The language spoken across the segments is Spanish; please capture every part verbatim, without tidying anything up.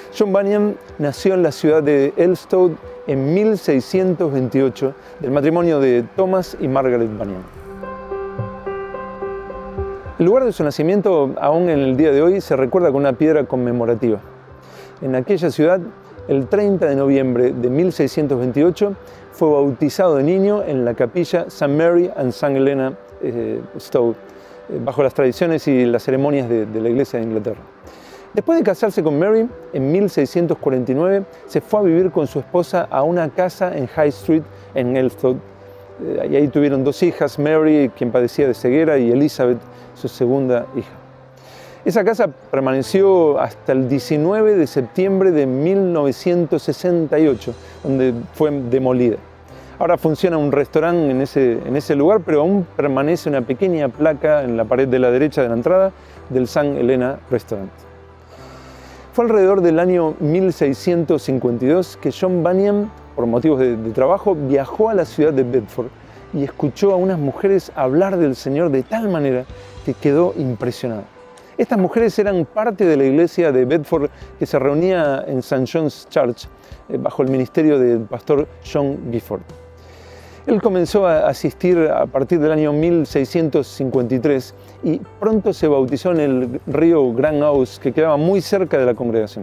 John Bunyan nació en la ciudad de Elstow en mil seiscientos veintiocho del matrimonio de Thomas y Margaret Bunyan. El lugar de su nacimiento, aún en el día de hoy, se recuerda con una piedra conmemorativa. En aquella ciudad, el treinta de noviembre de mil seiscientos veintiocho, fue bautizado de niño en la capilla Saint Mary and Saint Helena eh, Stowe, eh, bajo las tradiciones y las ceremonias de, de la Iglesia de Inglaterra. Después de casarse con Mary, en mil seiscientos cuarenta y nueve, se fue a vivir con su esposa a una casa en High Street, en Elstow. Eh, y ahí tuvieron dos hijas, Mary, quien padecía de ceguera, y Elizabeth, su segunda hija. Esa casa permaneció hasta el diecinueve de septiembre de mil novecientos sesenta y ocho, donde fue demolida. Ahora funciona un restaurante en ese, en ese lugar, pero aún permanece una pequeña placa en la pared de la derecha de la entrada del Saint Helena Restaurant. Fue alrededor del año mil seiscientos cincuenta y dos que John Bunyan, por motivos de, de trabajo, viajó a la ciudad de Bedford y escuchó a unas mujeres hablar del Señor de tal manera que quedó impresionado. Estas mujeres eran parte de la iglesia de Bedford que se reunía en Saint John's Church eh, bajo el ministerio del pastor John Gifford. Él comenzó a asistir a partir del año mil seiscientos cincuenta y tres y pronto se bautizó en el río Grand Ouse, que quedaba muy cerca de la congregación.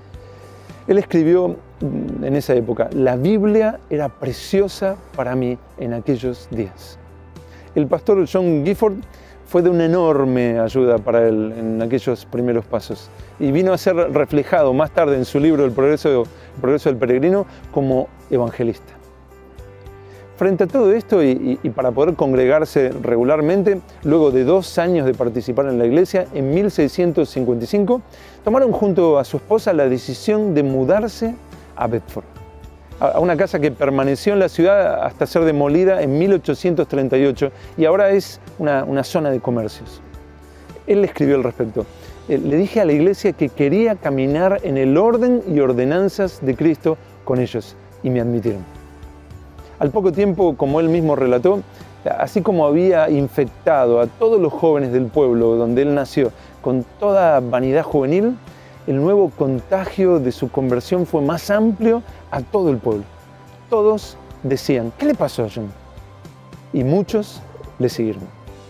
Él escribió en esa época: la Biblia era preciosa para mí en aquellos días. El pastor John Gifford fue de una enorme ayuda para él en aquellos primeros pasos y vino a ser reflejado más tarde en su libro El Progreso, El Progreso del Peregrino como evangelista. Frente a todo esto y, y, y para poder congregarse regularmente, luego de dos años de participar en la iglesia, en mil seiscientos cincuenta y cinco, tomaron junto a su esposa la decisión de mudarse a Bedford, a una casa que permaneció en la ciudad hasta ser demolida en mil ochocientos treinta y ocho y ahora es una, una zona de comercios. Él escribió al respecto: le dije a la iglesia que quería caminar en el orden y ordenanzas de Cristo con ellos y me admitieron. Al poco tiempo, como él mismo relató, así como había infectado a todos los jóvenes del pueblo donde él nació con toda vanidad juvenil, el nuevo contagio de su conversión fue más amplio a todo el pueblo. Todos decían: ¿qué le pasó a John? Y muchos le siguieron.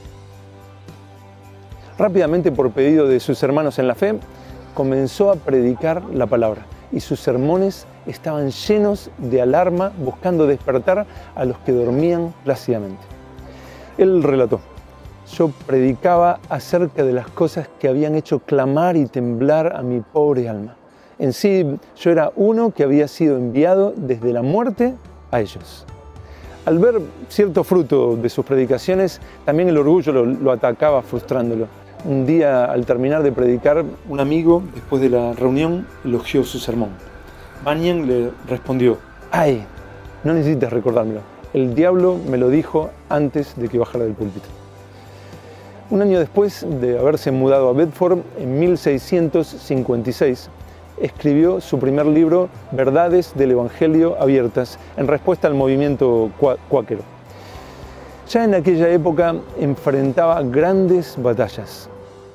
Rápidamente, por pedido de sus hermanos en la fe, comenzó a predicar la palabra y sus sermones estaban llenos de alarma, buscando despertar a los que dormían plácidamente. Él relató: yo predicaba acerca de las cosas que habían hecho clamar y temblar a mi pobre alma. En sí, yo era uno que había sido enviado desde la muerte a ellos. Al ver cierto fruto de sus predicaciones, también el orgullo lo, lo atacaba, frustrándolo. Un día, al terminar de predicar, un amigo, después de la reunión, elogió su sermón. Bunyan le respondió: ¡ay! No necesitas recordármelo. El diablo me lo dijo antes de que bajara del púlpito. Un año después de haberse mudado a Bedford, en mil seiscientos cincuenta y seis, escribió su primer libro, Verdades del Evangelio Abiertas, en respuesta al movimiento cuáquero. Ya en aquella época enfrentaba grandes batallas.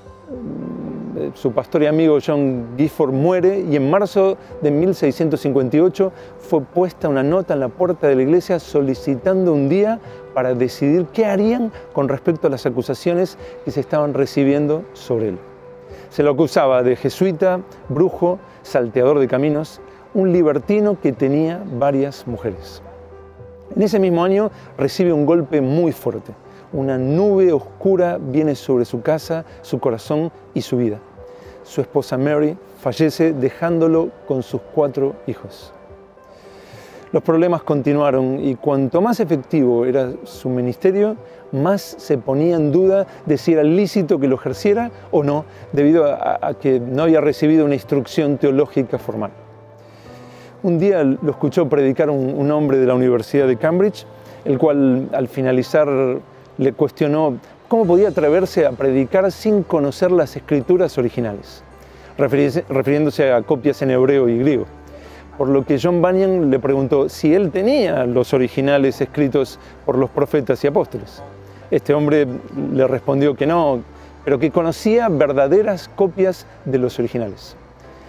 Su pastor y amigo John Gifford muere y en marzo de mil seiscientos cincuenta y ocho fue puesta una nota en la puerta de la iglesia solicitando un día para decidir qué harían con respecto a las acusaciones que se estaban recibiendo sobre él. Se lo acusaba de jesuita, brujo, salteador de caminos, un libertino que tenía varias mujeres. En ese mismo año recibe un golpe muy fuerte. Una nube oscura viene sobre su casa, su corazón y su vida. Su esposa Mary fallece dejándolo con sus cuatro hijos. Los problemas continuaron y cuanto más efectivo era su ministerio, más se ponía en duda de si era lícito que lo ejerciera o no, debido a, a que no había recibido una instrucción teológica formal. Un día lo escuchó predicar un, un hombre de la Universidad de Cambridge, el cual al finalizar le cuestionó cómo podía atreverse a predicar sin conocer las escrituras originales, refiriéndose a copias en hebreo y griego. Por lo que John Bunyan le preguntó si él tenía los originales escritos por los profetas y apóstoles. Este hombre le respondió que no, pero que conocía verdaderas copias de los originales.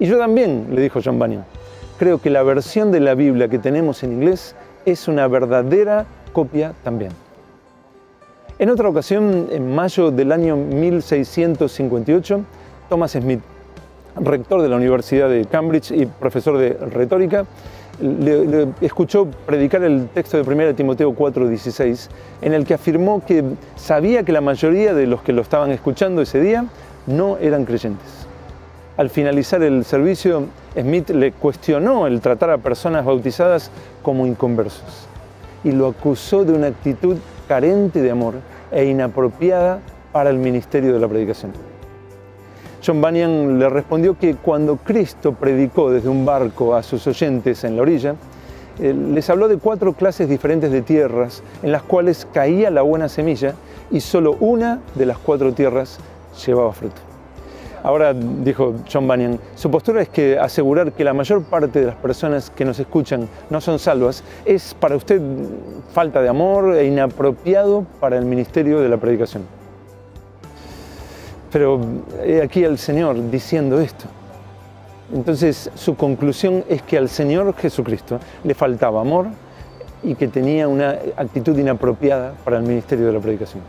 Y yo también, le dijo John Bunyan, creo que la versión de la Biblia que tenemos en inglés es una verdadera copia también. En otra ocasión, en mayo del año mil seiscientos cincuenta y ocho, Thomas Smith, rector de la Universidad de Cambridge y profesor de retórica, le, le escuchó predicar el texto de primera de Timoteo cuatro dieciséis, en el que afirmó que sabía que la mayoría de los que lo estaban escuchando ese día no eran creyentes. Al finalizar el servicio, Smith le cuestionó el tratar a personas bautizadas como inconversos y lo acusó de una actitud carente de amor e inapropiada para el ministerio de la predicación. John Bunyan le respondió que cuando Cristo predicó desde un barco a sus oyentes en la orilla, eh, les habló de cuatro clases diferentes de tierras en las cuales caía la buena semilla y solo una de las cuatro tierras llevaba fruto. Ahora, dijo John Bunyan, su postura es que asegurar que la mayor parte de las personas que nos escuchan no son salvas es para usted falta de amor e inapropiado para el ministerio de la predicación. Pero he aquí al Señor diciendo esto. Entonces su conclusión es que al Señor Jesucristo le faltaba amor y que tenía una actitud inapropiada para el ministerio de la predicación.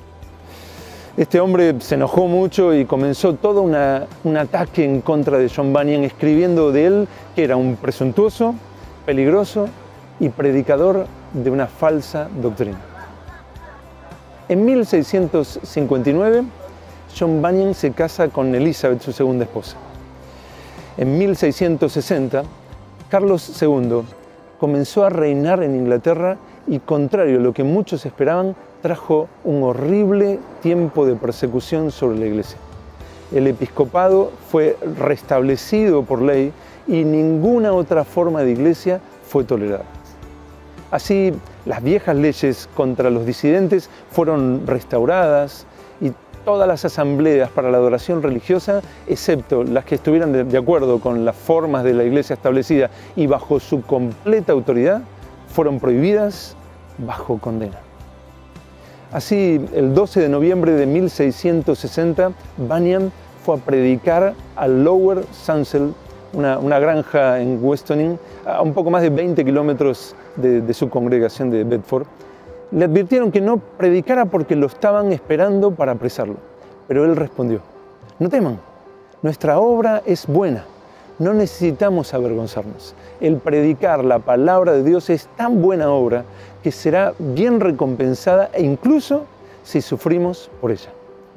Este hombre se enojó mucho y comenzó todo una, un ataque en contra de John Bunyan, escribiendo de él que era un presuntuoso, peligroso y predicador de una falsa doctrina. En mil seiscientos cincuenta y nueve, John Bunyan se casa con Elizabeth, su segunda esposa. En mil seiscientos sesenta, Carlos segundo comenzó a reinar en Inglaterra y, contrario a lo que muchos esperaban, trajo un horrible tiempo de persecución sobre la Iglesia. El episcopado fue restablecido por ley y ninguna otra forma de iglesia fue tolerada. Así, las viejas leyes contra los disidentes fueron restauradas y todas las asambleas para la adoración religiosa, excepto las que estuvieran de acuerdo con las formas de la iglesia establecida y bajo su completa autoridad, fueron prohibidas bajo condena. Así, el doce de noviembre de mil seiscientos sesenta, Bunyan fue a predicar a Lower Sansell, una, una granja en Westoning, a un poco más de veinte kilómetros de, de su congregación de Bedford. Le advirtieron que no predicara porque lo estaban esperando para apresarlo. Pero él respondió, no teman, nuestra obra es buena, no necesitamos avergonzarnos. El predicar la palabra de Dios es tan buena obra que será bien recompensada e incluso si sufrimos por ella.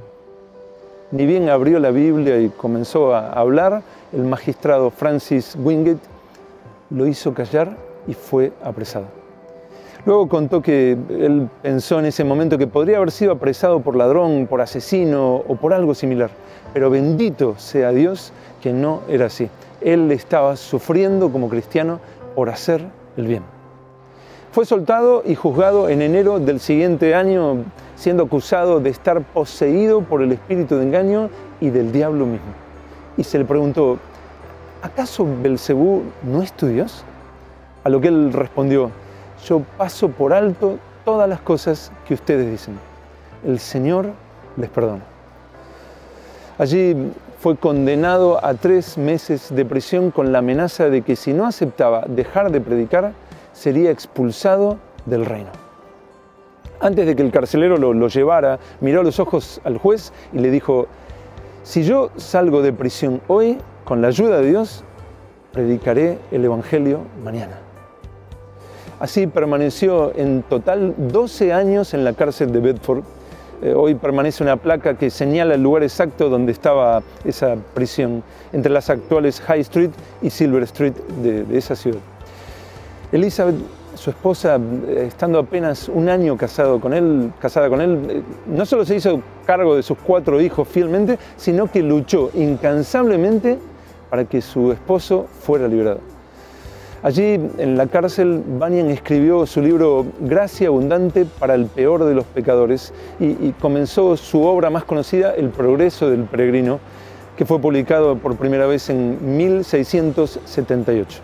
Ni bien abrió la Biblia y comenzó a hablar, el magistrado Francis Wingate lo hizo callar y fue apresado. Luego contó que él pensó en ese momento que podría haber sido apresado por ladrón, por asesino o por algo similar, pero bendito sea Dios que no era así. Él estaba sufriendo como cristiano por hacer el bien. Fue soltado y juzgado en enero del siguiente año, siendo acusado de estar poseído por el espíritu de engaño y del diablo mismo. Y se le preguntó, ¿acaso Belcebú no es tu Dios? A lo que él respondió, yo paso por alto todas las cosas que ustedes dicen. El Señor les perdona. Allí fue condenado a tres meses de prisión con la amenaza de que si no aceptaba dejar de predicar, sería expulsado del reino. Antes de que el carcelero lo, lo llevara, miró a los ojos al juez y le dijo, si yo salgo de prisión hoy, con la ayuda de Dios, predicaré el Evangelio mañana. Así permaneció en total doce años en la cárcel de Bedford. Eh, hoy permanece una placa que señala el lugar exacto donde estaba esa prisión, entre las actuales High Street y Silver Street de, de esa ciudad. Elizabeth, su esposa, estando apenas un año casado con él, casada con él, no solo se hizo cargo de sus cuatro hijos fielmente, sino que luchó incansablemente para que su esposo fuera liberado. Allí, en la cárcel, Bunyan escribió su libro Gracia Abundante para el Peor de los Pecadores y, y comenzó su obra más conocida, El Progreso del Peregrino, que fue publicado por primera vez en mil seiscientos setenta y ocho.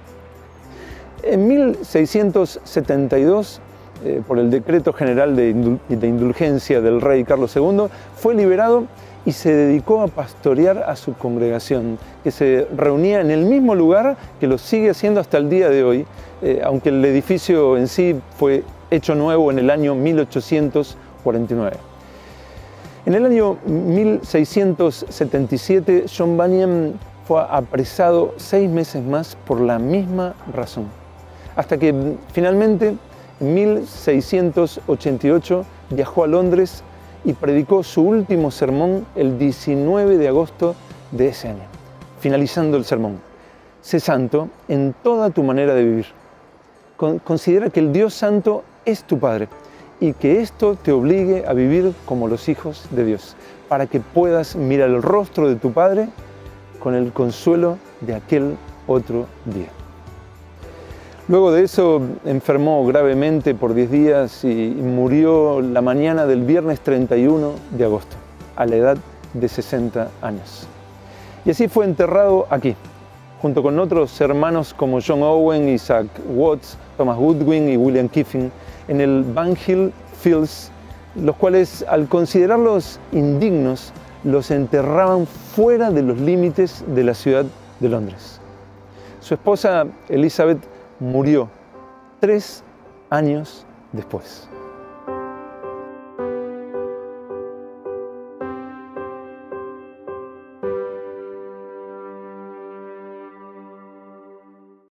En mil seiscientos setenta y dos, eh, por el decreto general de, indul de indulgencia del rey Carlos segundo, fue liberado y se dedicó a pastorear a su congregación, que se reunía en el mismo lugar que lo sigue haciendo hasta el día de hoy, eh, aunque el edificio en sí fue hecho nuevo en el año mil ochocientos cuarenta y nueve. En el año mil seiscientos setenta y siete, John Bunyan fue apresado seis meses más por la misma razón, hasta que finalmente en mil seiscientos ochenta y ocho viajó a Londres y predicó su último sermón el diecinueve de agosto de ese año, finalizando el sermón: sé santo en toda tu manera de vivir. Con, considera que el Dios Santo es tu Padre y que esto te obligue a vivir como los hijos de Dios, para que puedas mirar el rostro de tu Padre con el consuelo de aquel otro día. Luego de eso enfermó gravemente por diez días y murió la mañana del viernes treinta y uno de agosto, a la edad de sesenta años. Y así fue enterrado aquí, junto con otros hermanos como John Owen, Isaac Watts, Thomas Goodwin y William Kiffin, en el Bunhill Fields, los cuales, al considerarlos indignos, los enterraban fuera de los límites de la ciudad de Londres. Su esposa Elizabeth murió tres años después.